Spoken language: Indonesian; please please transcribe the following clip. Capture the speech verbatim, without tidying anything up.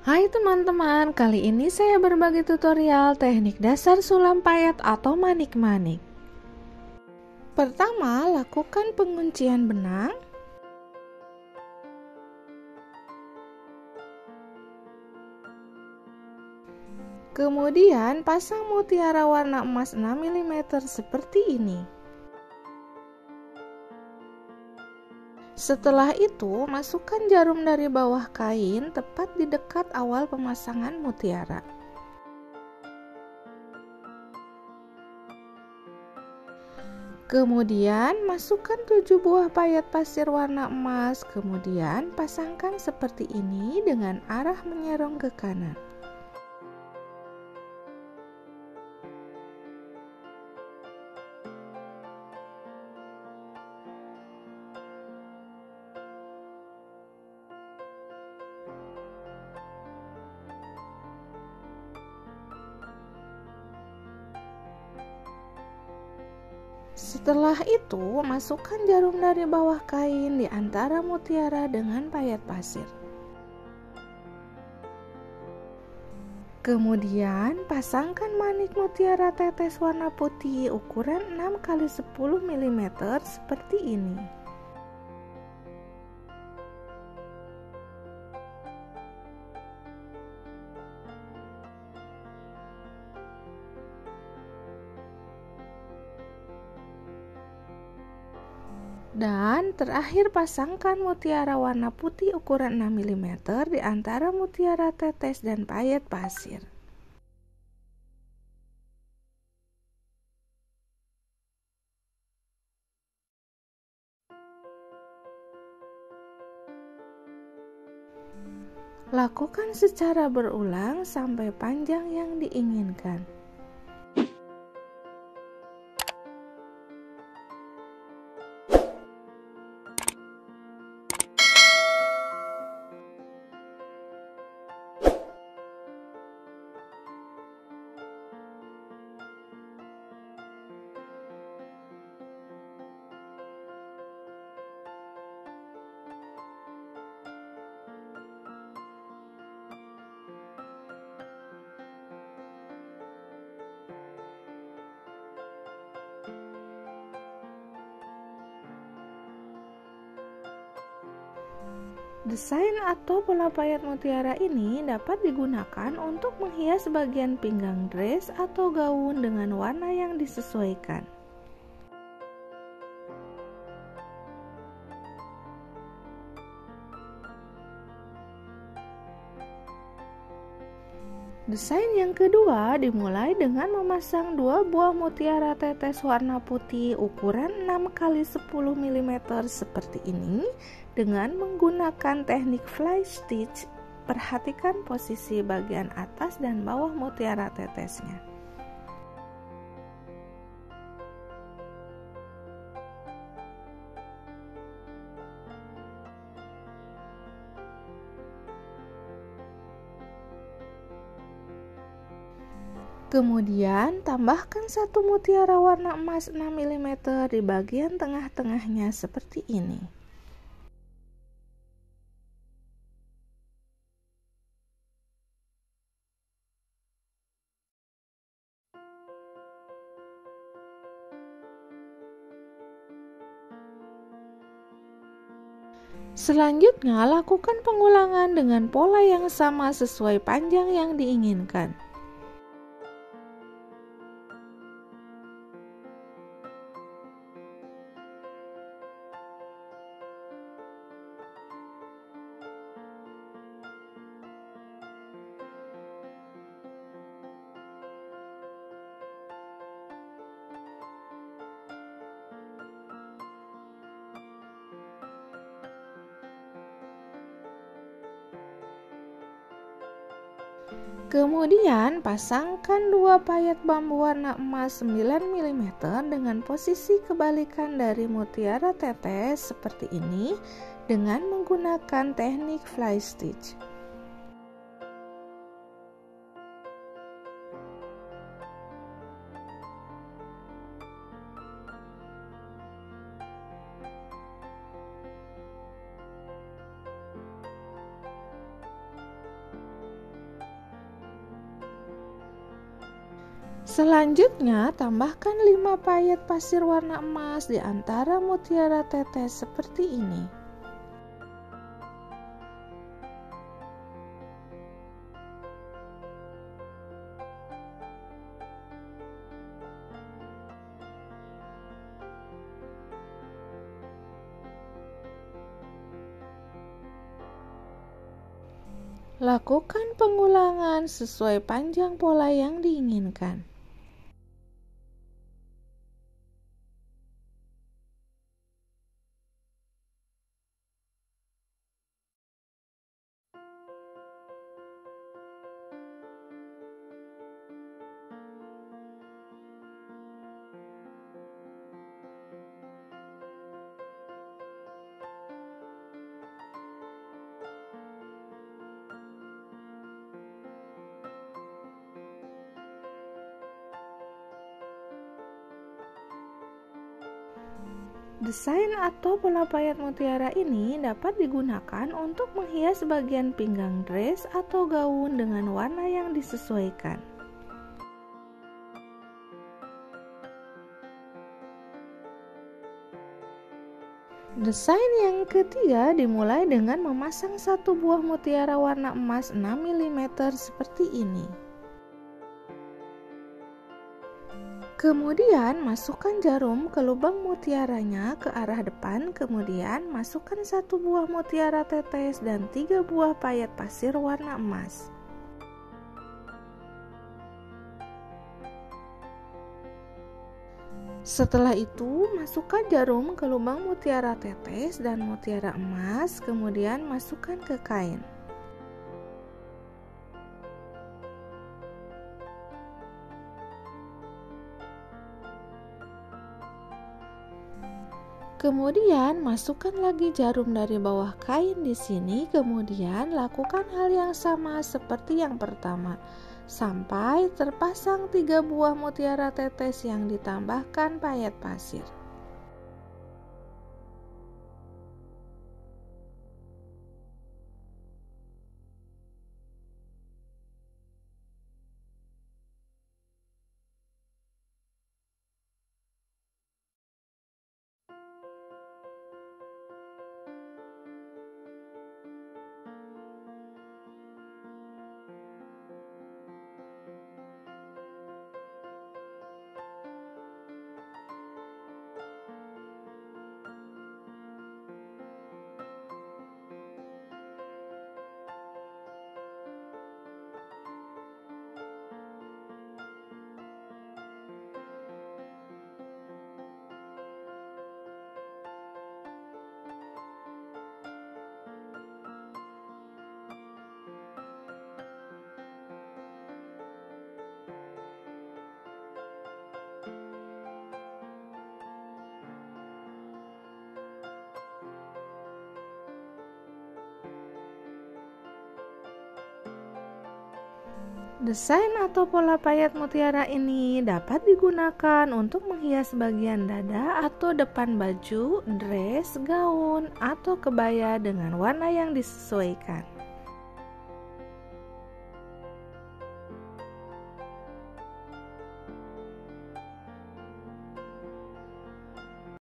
Hai teman-teman, kali ini saya berbagi tutorial teknik dasar sulam payet atau manik-manik. Pertama, lakukan penguncian benang. Kemudian, pasang mutiara warna emas enam milimeter seperti ini. Setelah itu, masukkan jarum dari bawah kain tepat di dekat awal pemasangan mutiara. Kemudian, masukkan tujuh buah payet pasir warna emas, kemudian pasangkan seperti ini dengan arah menyerong ke kanan. Setelah itu, masukkan jarum dari bawah kain di antara mutiara dengan payet pasir. Kemudian, pasangkan manik mutiara tetes warna putih ukuran enam kali sepuluh milimeter seperti ini. Dan terakhir, pasangkan mutiara warna putih ukuran enam milimeter di antara mutiara tetes dan payet pasir. Lakukan secara berulang sampai panjang yang diinginkan. Desain atau pola payet mutiara ini dapat digunakan untuk menghias bagian pinggang dress atau gaun dengan warna yang disesuaikan. Desain yang kedua dimulai dengan memasang dua buah mutiara tetes warna putih ukuran enam kali sepuluh milimeter seperti ini dengan menggunakan teknik fly stitch. Perhatikan posisi bagian atas dan bawah mutiara tetesnya. Kemudian, tambahkan satu mutiara warna emas enam milimeter di bagian tengah-tengahnya seperti ini. Selanjutnya, lakukan pengulangan dengan pola yang sama sesuai panjang yang diinginkan. Kemudian, pasangkan dua payet bambu warna emas sembilan milimeter dengan posisi kebalikan dari mutiara tetes seperti ini dengan menggunakan teknik fly stitch. Selanjutnya, tambahkan lima payet pasir warna emas di antara mutiara tetes seperti ini. Lakukan pengulangan sesuai panjang pola yang diinginkan. Desain atau pola payet mutiara ini dapat digunakan untuk menghias bagian pinggang dress atau gaun dengan warna yang disesuaikan. Desain yang ketiga dimulai dengan memasang satu buah mutiara warna emas enam milimeter seperti ini. Kemudian masukkan jarum ke lubang mutiaranya ke arah depan, kemudian masukkan satu buah mutiara tetes dan tiga buah payet pasir warna emas. Setelah itu, masukkan jarum ke lubang mutiara tetes dan mutiara emas, kemudian masukkan ke kain. Kemudian masukkan lagi jarum dari bawah kain di sini, kemudian lakukan hal yang sama seperti yang pertama, sampai terpasang tiga buah mutiara tetes yang ditambahkan payet pasir. Desain atau pola payet mutiara ini dapat digunakan untuk menghias bagian dada atau depan baju, dress, gaun, atau kebaya dengan warna yang disesuaikan.